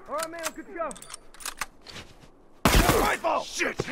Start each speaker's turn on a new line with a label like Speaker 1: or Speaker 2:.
Speaker 1: All right, man, I'm good to go.
Speaker 2: Rifle! Shit!